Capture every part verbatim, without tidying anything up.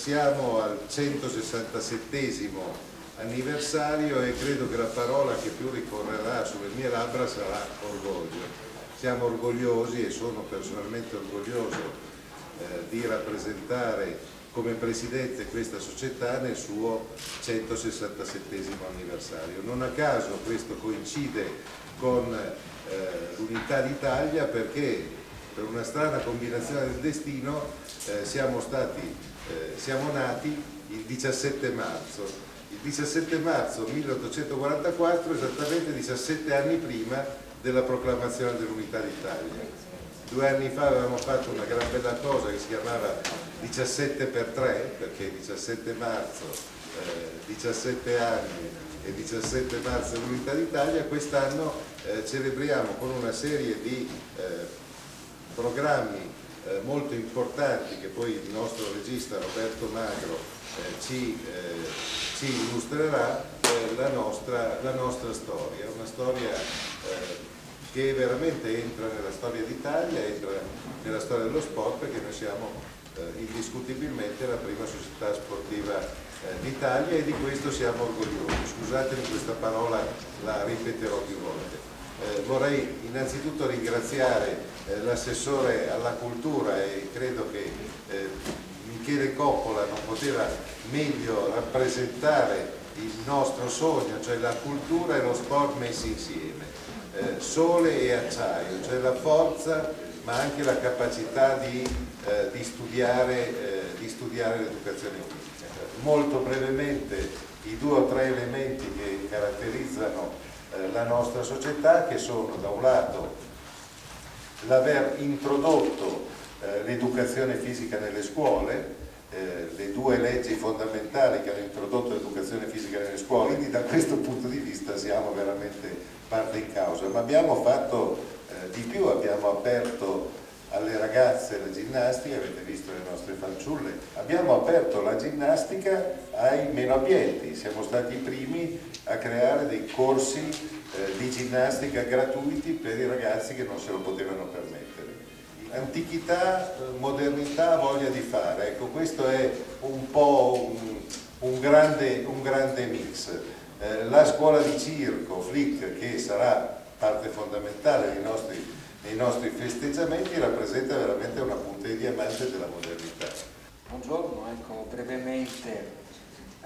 siamo al centosessantasettesimo anniversario e credo che la parola che più ricorrerà sulle mie labbra sarà orgoglio. Siamo orgogliosi e sono personalmente orgoglioso eh, di rappresentare come presidente questa società nel suo centosessantasettesimo anniversario. Non a caso questo coincide con eh, l'Unità d'Italia, perché per una strana combinazione del destino eh, siamo stati, eh, siamo nati il diciassette marzo. Il diciassette marzo milleottocentoquarantaquattro, esattamente diciassette anni prima della proclamazione dell'Unità d'Italia. Due anni fa avevamo fatto una gran bella cosa che si chiamava diciassette per tre, perché diciassette marzo, eh, diciassette anni e diciassette marzo dell'Unità d'Italia. Quest'anno eh, celebriamo con una serie di eh, programmi eh, molto importanti che poi il nostro regista Roberto Magro eh, ci, eh, ci illustrerà, eh, la, nostra, la nostra storia, una storia eh, che veramente entra nella storia d'Italia, entra nella storia dello sport, perché noi siamo eh, indiscutibilmente la prima società sportiva eh, d'Italia e di questo siamo orgogliosi. Scusatemi, questa parola la ripeterò più volte. Eh, vorrei innanzitutto ringraziare eh, l'assessore alla cultura, e credo che eh, Michele Coppola non poteva meglio rappresentare il nostro sogno, cioè la cultura e lo sport messi insieme. Eh, sole e acciaio, cioè la forza ma anche la capacità di, eh, di studiare, eh, di studiare l'educazione fisica. Molto brevemente i due o tre elementi che caratterizzano eh, la nostra società, che sono da un lato l'aver introdotto eh, l'educazione fisica nelle scuole, eh, le due leggi fondamentali che hanno introdotto l'educazione fisica nelle scuole, quindi da questo punto di vista siamo veramente parte in causa, ma abbiamo fatto eh, di più, abbiamo aperto alle ragazze la ginnastica, avete visto le nostre fanciulle, abbiamo aperto la ginnastica ai meno abbienti, siamo stati i primi a creare dei corsi eh, di ginnastica gratuiti per i ragazzi che non se lo potevano permettere. Antichità, modernità, voglia di fare, ecco, questo è un po' un, un, grande, un grande mix. La scuola di circo, Flick, che sarà parte fondamentale nei nostri, nei nostri festeggiamenti, rappresenta veramente una punta di diamante della modernità. Buongiorno, ecco, brevemente eh,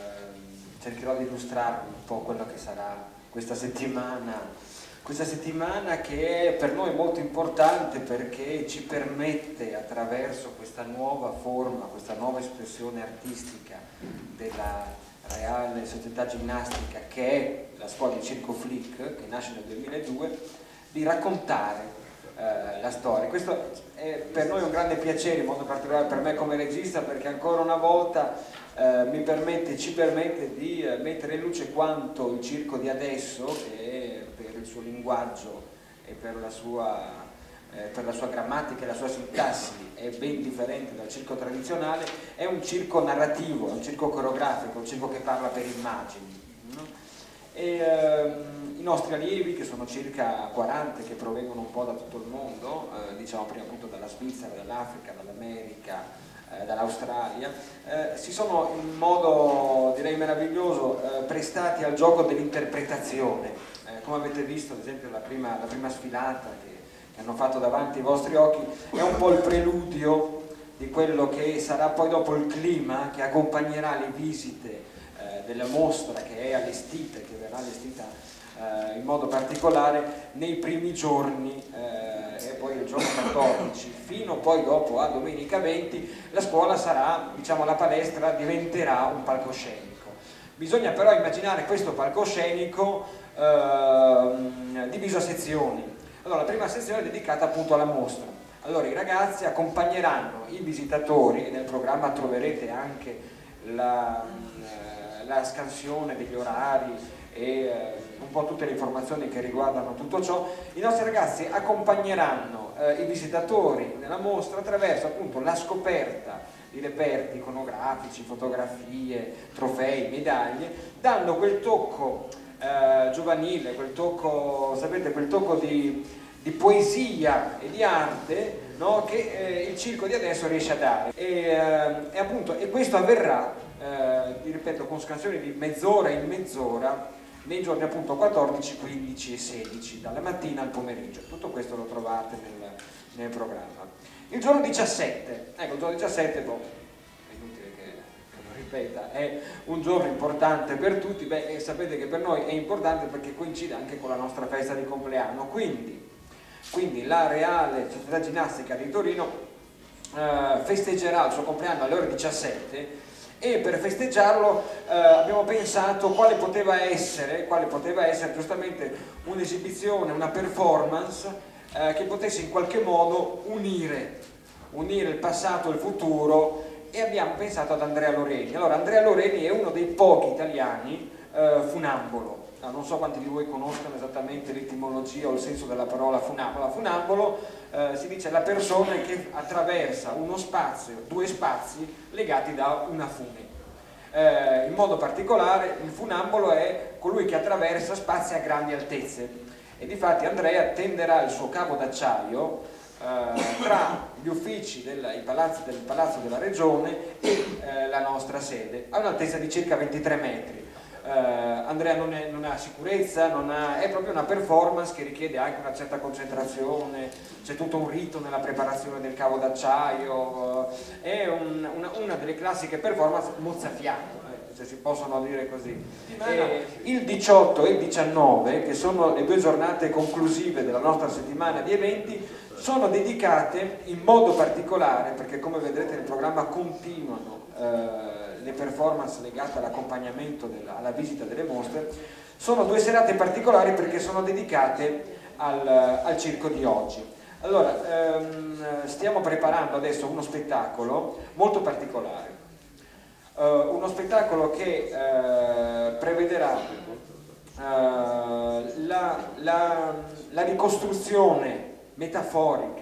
cercherò di illustrarvi un po' quello che sarà questa settimana, questa settimana che per noi è molto importante perché ci permette, attraverso questa nuova forma, questa nuova espressione artistica della Reale Società Ginnastica, che è la scuola di circo Flick, che nasce nel duemiladue, di raccontare eh, la storia. Questo è per noi un grande piacere, in modo particolare per me come regista, perché ancora una volta eh, mi permette, ci permette di eh, mettere in luce quanto il circo di adesso, che per il suo linguaggio e per la sua Eh, per la sua grammatica e la sua sintassi è ben differente dal circo tradizionale, è un circo narrativo, è un circo coreografico, un circo che parla per immagini, no? E ehm, i nostri allievi, che sono circa quaranta, che provengono un po' da tutto il mondo, eh, diciamo prima appunto dalla Svizzera, dall'Africa, dall'America, eh, dall'Australia, eh, si sono in modo direi meraviglioso eh, prestati al gioco dell'interpretazione. Eh, come avete visto, ad esempio, la prima, la prima sfilata che hanno fatto davanti ai vostri occhi è un po' il preludio di quello che sarà poi dopo il clima che accompagnerà le visite eh, della mostra, che è allestita, che verrà allestita eh, in modo particolare nei primi giorni eh, e poi il giorno quattordici fino poi dopo a domenica venti. La scuola sarà, diciamo, la palestra diventerà un palcoscenico. Bisogna però immaginare questo palcoscenico eh, diviso a sezioni. Allora, la prima sezione è dedicata appunto alla mostra. Allora, i ragazzi accompagneranno i visitatori, e nel programma troverete anche la, la scansione degli orari e eh, un po' tutte le informazioni che riguardano tutto ciò. I nostri ragazzi accompagneranno eh, i visitatori nella mostra attraverso appunto la scoperta di reperti iconografici, fotografie, trofei, medaglie, dando quel tocco Eh, giovanile, quel tocco, sapete, quel tocco di, di poesia e di arte, no, che eh, il circo di adesso riesce a dare. E, eh, e, appunto, e questo avverrà, eh, vi ripeto, con scansioni di mezz'ora in mezz'ora, nei giorni appunto quattordici, quindici e sedici, dalla mattina al pomeriggio. Tutto questo lo trovate nel, nel programma. Il giorno diciassette, ecco, il giorno diciassette, boh, è inutile che, che lo ripeta, è un giorno importante per tutti. Beh, e sapete che per noi è importante perché coincide anche con la nostra festa di compleanno, quindi, quindi la Reale Società Ginnastica di Torino eh, festeggerà il suo compleanno alle ore diciassette, e per festeggiarlo eh, abbiamo pensato quale poteva essere, quale poteva essere giustamente un'esibizione, una performance eh, che potesse in qualche modo unire, unire il passato e il futuro, e abbiamo pensato ad Andrea Loreni. Allora, Andrea Loreni è uno dei pochi italiani eh, funambolo. No, non so quanti di voi conoscono esattamente l'etimologia o il senso della parola funambolo. Funambolo eh, si dice la persona che attraversa uno spazio, due spazi legati da una fune. Eh, in modo particolare il funambolo è colui che attraversa spazi a grandi altezze, e difatti Andrea tenderà il suo cavo d'acciaio eh, tra gli uffici del, palazzi, del Palazzo della Regione e eh, la nostra sede, a un'altezza di circa ventitré metri. Uh, Andrea non, è, non ha sicurezza, non ha, è proprio una performance che richiede anche una certa concentrazione, c'è tutto un rito nella preparazione del cavo d'acciaio, uh, è un, una, una delle classiche performance mozzafiato, eh, se si possono dire così. E il diciotto e il diciannove, che sono le due giornate conclusive della nostra settimana di eventi, sono dedicate in modo particolare, perché come vedrete nel programma continuano uh, le performance legate all'accompagnamento alla visita delle mostre, sono due serate particolari perché sono dedicate al, al circo di oggi. Allora, ehm, stiamo preparando adesso uno spettacolo molto particolare, uh, uno spettacolo che uh, prevederà uh, la, la, la ricostruzione metaforica,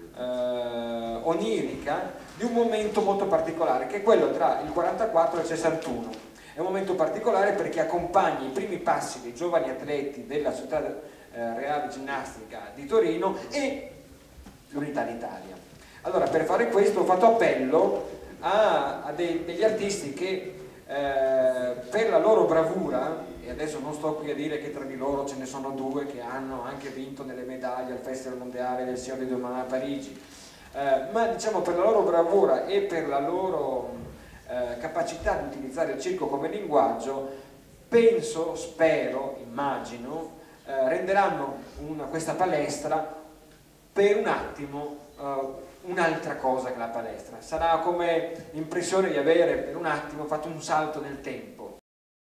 uh, onirica, di un momento molto particolare, che è quello tra il quarantaquattro e il sessantuno. È un momento particolare perché accompagna i primi passi dei giovani atleti della Società eh, Reale Ginnastica di Torino e l'Unità d'Italia. Allora, per fare questo ho fatto appello a, a dei, degli artisti che eh, per la loro bravura, e adesso non sto qui a dire che tra di loro ce ne sono due che hanno anche vinto nelle medaglie al Festival Mondiale del Signore di Domani a Parigi, Uh, ma diciamo per la loro bravura e per la loro uh, capacità di utilizzare il circo come linguaggio, penso, spero, immagino, uh, renderanno una, questa palestra per un attimo uh, un'altra cosa che la palestra. Sarà come l'impressione di avere per un attimo fatto un salto nel tempo.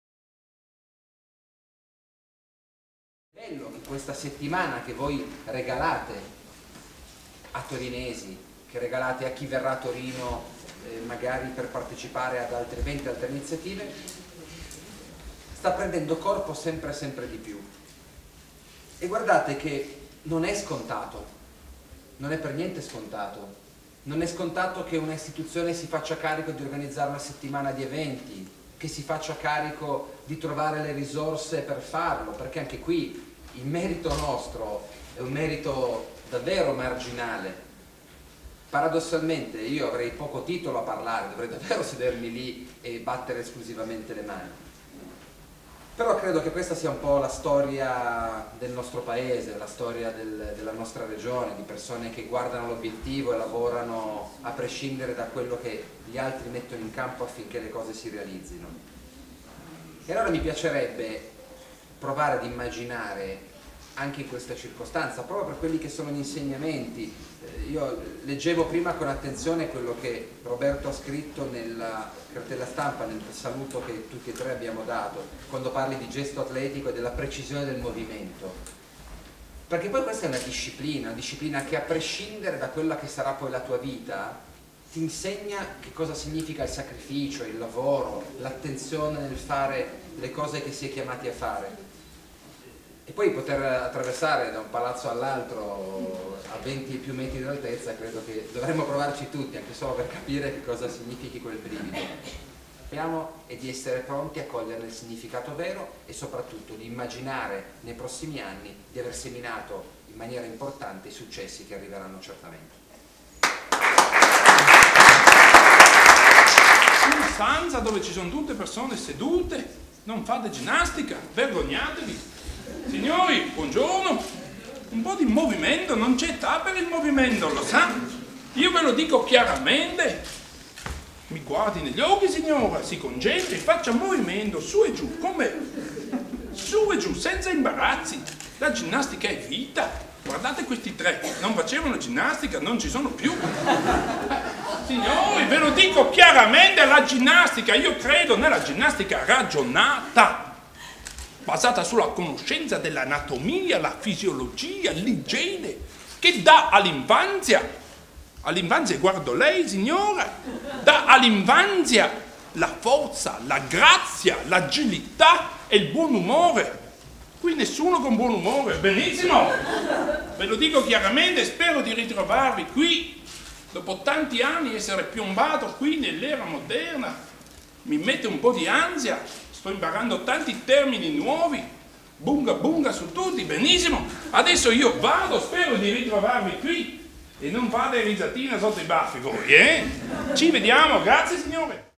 Bello in questa settimana che voi regalate a torinesi, che regalate a chi verrà a Torino eh, magari per partecipare ad altri eventi, altre iniziative, sta prendendo corpo sempre sempre di più. E guardate che non è scontato, non è per niente scontato, non è scontato che una istituzione si faccia carico di organizzare una settimana di eventi, che si faccia carico di trovare le risorse per farlo, perché anche qui il merito nostro è un merito davvero marginale. Paradossalmente io avrei poco titolo a parlare, dovrei davvero sedermi lì e battere esclusivamente le mani. Però credo che questa sia un po' la storia del nostro paese, la storia del, della nostra regione, di persone che guardano l'obiettivo e lavorano a prescindere da quello che gli altri mettono in campo affinché le cose si realizzino. E allora mi piacerebbe provare ad immaginare anche in questa circostanza, proprio per quelli che sono gli insegnamenti. Io leggevo prima con attenzione quello che Roberto ha scritto nella cartella stampa, nel saluto che tutti e tre abbiamo dato, quando parli di gesto atletico e della precisione del movimento. Perché poi questa è una disciplina, una disciplina che a prescindere da quella che sarà poi la tua vita, ti insegna che cosa significa il sacrificio, il lavoro, l'attenzione nel fare le cose che si è chiamati a fare. E poi poter attraversare da un palazzo all'altro a venti più metri di altezza, credo che dovremmo provarci tutti, anche solo per capire che cosa significhi quel brivido. Sappiamo e di essere pronti a cogliere il significato vero e soprattutto di immaginare nei prossimi anni di aver seminato in maniera importante i successi che arriveranno certamente. Una stanza dove ci sono tutte persone sedute, non fate ginnastica, vergognatevi. Signori, buongiorno, un po' di movimento, non c'è età per il movimento, lo sa? Io ve lo dico chiaramente. Mi guardi negli occhi, signora, si concentri, faccia movimento, su e giù, come? Su e giù, senza imbarazzi. La ginnastica è vita. Guardate questi tre, non facevano ginnastica, non ci sono più. Signori, ve lo dico chiaramente, la ginnastica, io credo nella ginnastica ragionata, basata sulla conoscenza dell'anatomia, la fisiologia, l'igiene, che dà all'infanzia, all'infanzia, guardo lei signora, dà all'infanzia la forza, la grazia, l'agilità e il buon umore. Qui nessuno con buon umore, benissimo, ve lo dico chiaramente, spero di ritrovarvi qui, dopo tanti anni essere piombato qui nell'era moderna, mi mette un po' di ansia, sto imparando tanti termini nuovi, bunga bunga su tutti, benissimo, adesso io vado, spero di ritrovarvi qui e non fate risatine sotto i baffi voi, eh? Ci vediamo, grazie signore.